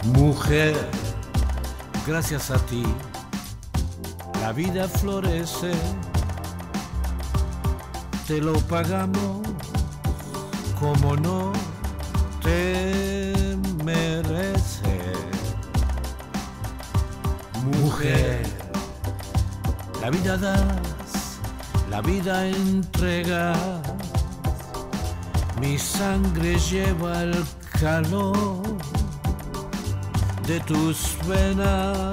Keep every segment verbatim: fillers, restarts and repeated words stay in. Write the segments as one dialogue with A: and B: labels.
A: Mujer, gracias a ti, la vida florece, te lo pagamos como no te merece. Mujer, la vida das, la vida entregas, mi sangre lleva el calor de tus venas.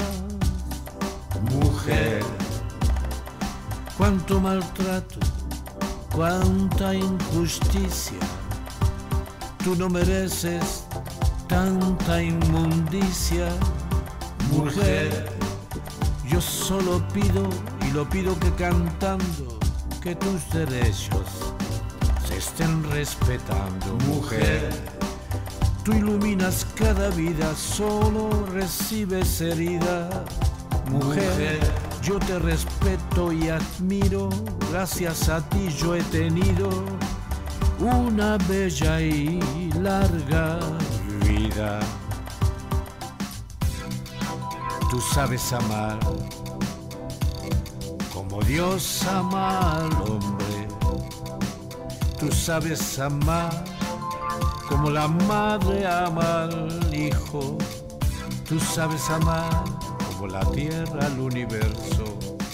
A: Mujer, cuánto maltrato, cuánta injusticia, tú no mereces tanta inmundicia. Mujer, yo solo pido, y lo pido que cantando, que tus derechos se estén respetando. Mujer, tú iluminas cada vida, solo recibes herida. Mujer, yo te respeto y admiro, gracias a ti yo he tenido una bella y larga vida. Tú sabes amar como Dios ama al hombre. Tú sabes amar como la madre ama al hijo. Tú sabes amar como la tierra al universo.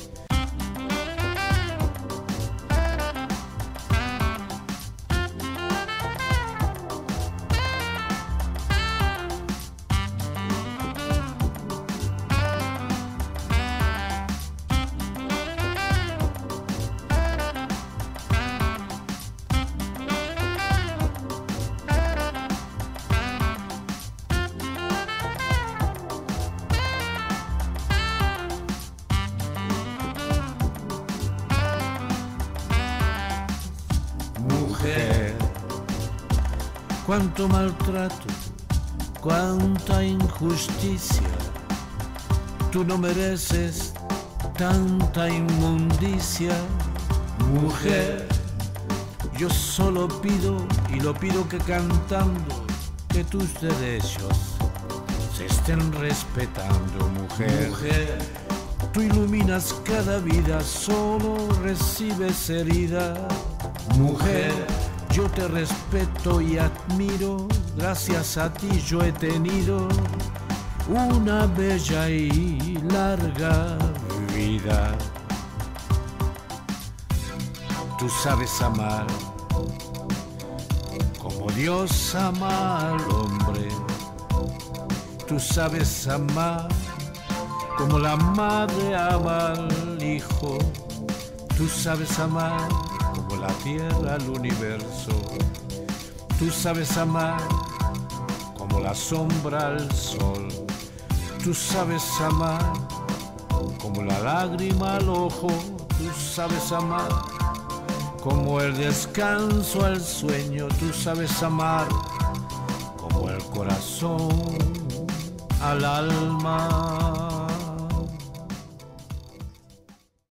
A: Mujer, cuánto maltrato, cuánta injusticia, tú no mereces tanta inmundicia. Mujer, yo solo pido, y lo pido que cantando, que tus derechos se estén respetando. Mujer, Mujer, tú iluminas cada vida, solo recibes herida. Mujer, yo te respeto y admiro, gracias a ti yo he tenido una bella y larga vida. Tú sabes amar como Dios ama al hombre. Tú sabes amar como la madre ama al hijo. Tú sabes amar como la tierra al universo. Tú sabes amar como la sombra al sol. Tú sabes amar como la lágrima al ojo. Tú sabes amar como el descanso al sueño. Tú sabes amar como el corazón al alma.